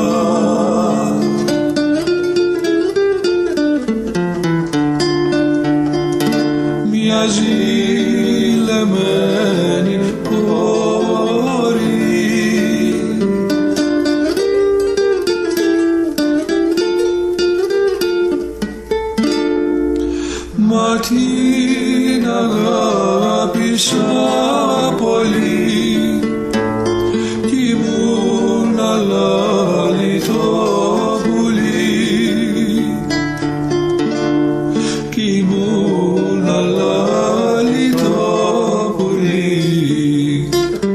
μια ζηλεμένη κόρη. Μα την αγάπησα πολύ κι ήμουν αλάλητο πουλί, κι ήμουν αλάλητο πουλί.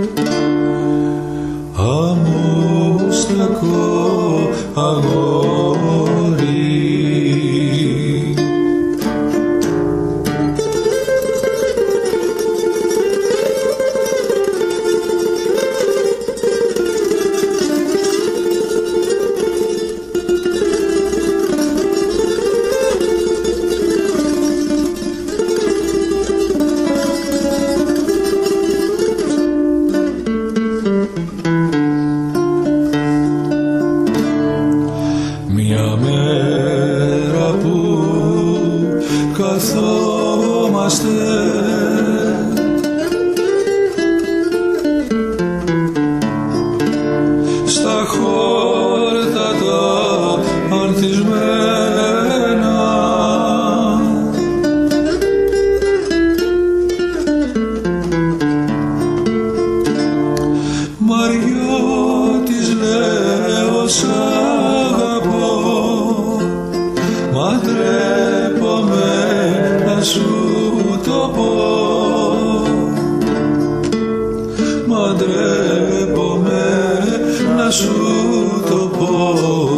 Αμόστακο αγόρι. Μια μέρα που καθόμαστε στα χόρτα τα ανθισμένα, Μαριώτης λέω σ' αγαπώ, μα ντρέπομαι να σου το πω, μα ντρέπομαι να σου το πω.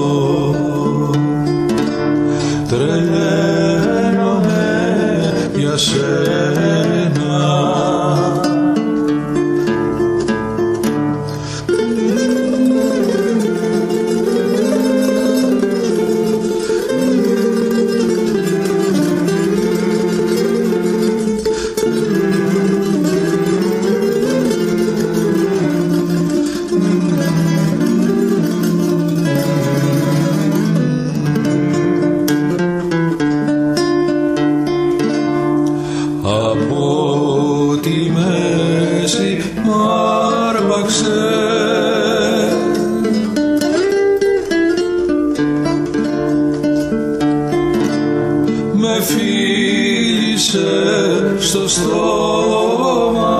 Τρελαίνομαι για σένα. Από τη μέση μ' άρπαξε με φίλησε στο στόμα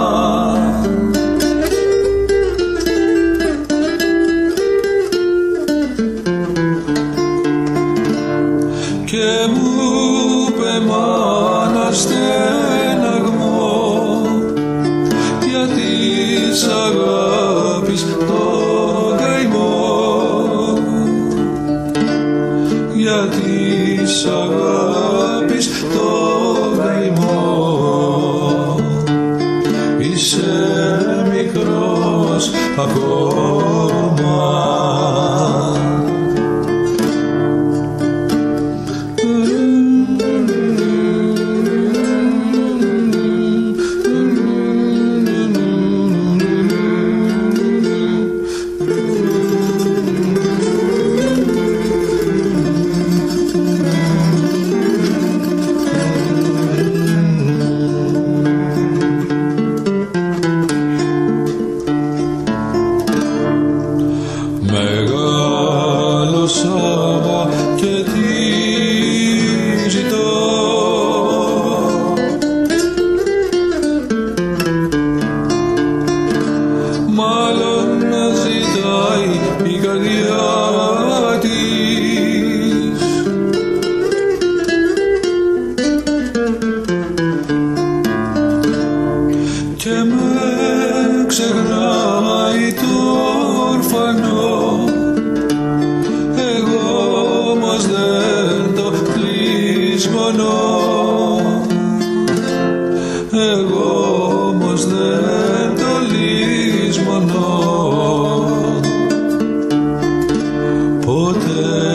και μου είπε μάνα στεναγμό για της αγάπης τον καημό, για της αγάπης τον καημό. Είσαι μικρός ακόμα. Μεγάλωσα και τι ζητώ, μάλλον να ζητάει η καρδιά της, και με ξεχνάει το ορφανό. Εγώ όμως δεν το λησμονώ, εγώ όμως δεν το λησμονώ ποτέ.